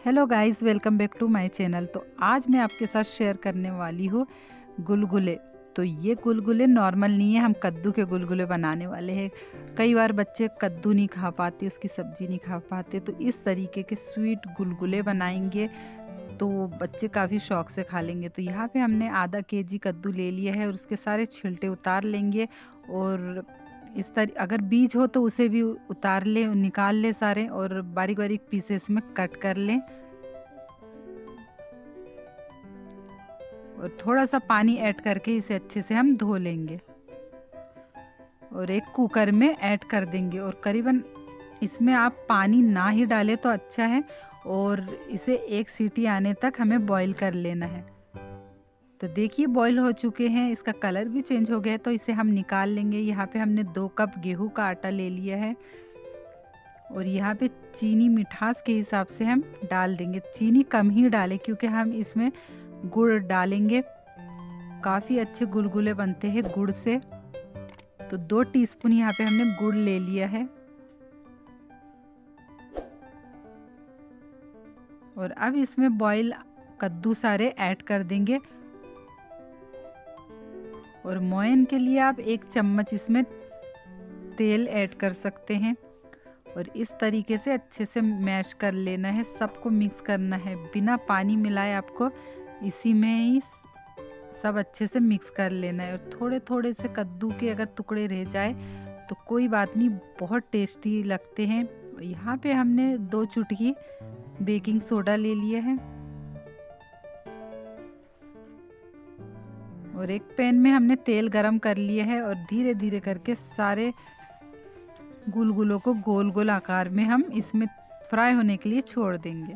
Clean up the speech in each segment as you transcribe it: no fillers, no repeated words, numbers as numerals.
Hello guys, welcome back to my channel. तो आज मैं आपके साथ शेयर करने वाली हूँ गुलगुले। तो ये गुलगुले नॉर्मल नहीं है, हम कद्दू के गुलगुले बनाने वाले हैं। कई बार बच्चे कद्दू नहीं खा पाते, उसकी सब्जी नहीं खा पाते, तो इस तरीके के स्वीट गुलगुले बनाएंगे तो बच्चे काफ़ी शौक से खा लेंगे। तो यहाँ पे हमने आधा केजी कद्दू ले लिया है और उसके सारे छिलटे उतार लेंगे। और इस तरह अगर बीज हो तो उसे भी उतार ले, निकाल ले सारे, और बारीक बारीक पीसेस में कट कर लें। और थोड़ा सा पानी ऐड करके इसे अच्छे से हम धो लेंगे और एक कुकर में ऐड कर देंगे। और करीबन इसमें आप पानी ना ही डालें तो अच्छा है, और इसे एक सीटी आने तक हमें बॉईल कर लेना है। तो देखिए बॉईल हो चुके हैं, इसका कलर भी चेंज हो गया है, तो इसे हम निकाल लेंगे। यहाँ पे हमने 2 कप गेहूं का आटा ले लिया है और यहाँ पे चीनी मिठास के हिसाब से हम डाल देंगे। चीनी कम ही डालें क्योंकि हम इसमें गुड़ डालेंगे। काफ़ी अच्छे गुलगुले बनते हैं गुड़ से। तो 2 टीस्पून यहाँ पे हमने गुड़ ले लिया है। और अब इसमें बॉईल कद्दू सारे ऐड कर देंगे। और मोयन के लिए आप 1 चम्मच इसमें तेल ऐड कर सकते हैं। और इस तरीके से अच्छे से मैश कर लेना है, सबको मिक्स करना है बिना पानी मिलाए। आपको इसी में ही सब अच्छे से मिक्स कर लेना है। और थोड़े थोड़े से कद्दू के अगर टुकड़े रह जाए तो कोई बात नहीं, बहुत टेस्टी लगते हैं। यहाँ पे हमने 2 चुटकी बेकिंग सोडा ले लिया है। और एक पैन में हमने तेल गरम कर लिया है और धीरे धीरे करके सारे गुलगुलों को गोल गोल आकार में हम इसमें फ्राई होने के लिए छोड़ देंगे।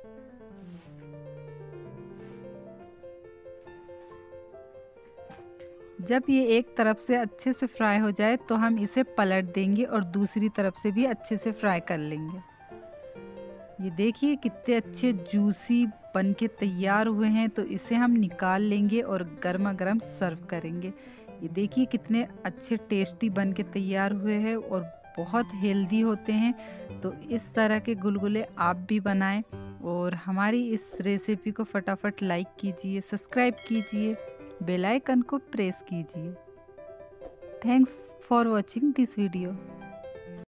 जब ये एक तरफ से अच्छे से फ्राई हो जाए तो हम इसे पलट देंगे और दूसरी तरफ से भी अच्छे से फ्राई कर लेंगे। ये देखिए कितने अच्छे जूसी बन के तैयार हुए हैं। तो इसे हम निकाल लेंगे और गर्मा गर्म सर्व करेंगे। ये देखिए कितने अच्छे टेस्टी बन के तैयार हुए हैं और बहुत हेल्दी होते हैं। तो इस तरह के गुलगुले आप भी बनाएं और हमारी इस रेसिपी को फटाफट लाइक कीजिए, सब्सक्राइब कीजिए, बेल आइकन को प्रेस कीजिए। Thanks for watching this video.